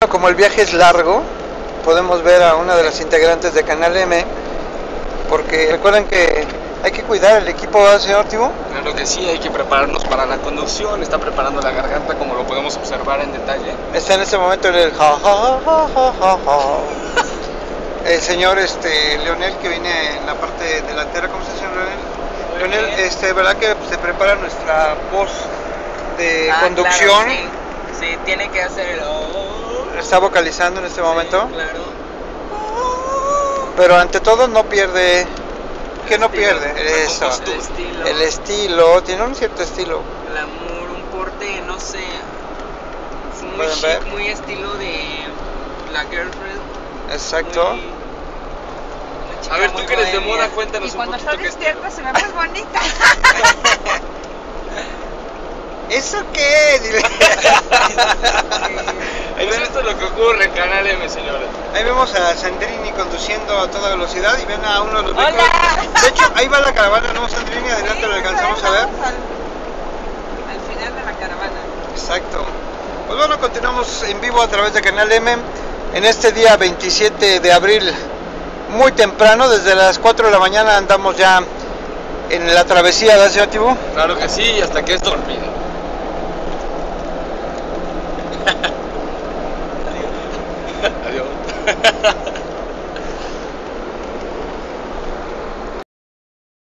Como el viaje es largo, podemos ver a una de las integrantes de Canal M, porque recuerden que hay que cuidar el equipo, ¿verdad, señor Tibo? Claro que sí, hay que prepararnos para la conducción, está preparando la garganta como lo podemos observar en detalle. Está en este momento en el ja ja ja ja ja ja. El señor Leonel, que viene en la parte delantera. ¿Cómo está, señor Leonel? Leonel, ¿verdad que se prepara nuestra voz de conducción? Claro, sí. Sí, tiene que hacer el... Está vocalizando en este momento. Sí, claro. Pero ante todo no pierde... ¿Qué no pierde? Eso. El estilo. Tiene un cierto estilo. Glamour, un porte, no sé. Es muy ¿Pueden chic, ver? muy estilo de la girlfriend. Exacto. A ver, tú que eres de moda, cuéntanos un poquito. Y cuando está despierta se ve muy bonita. ¿Eso qué? Dile. Pues esto es lo que ocurre en Canal M, señores. Ahí vemos a Sandrini conduciendo a toda velocidad y ven a uno de los ¡Hola! vehículos. De hecho, ahí va la caravana, ¿no, Sandrini? Adelante, Sí, lo alcanzamos a ver. al final de la caravana. Exacto. Pues bueno, continuamos en vivo a través de Canal M en este día 27 de abril, muy temprano, desde las 4 de la mañana andamos ya en la travesía, ¿verdad, señor Tibu? Claro que sí, y hasta que esto olvide. Adiós.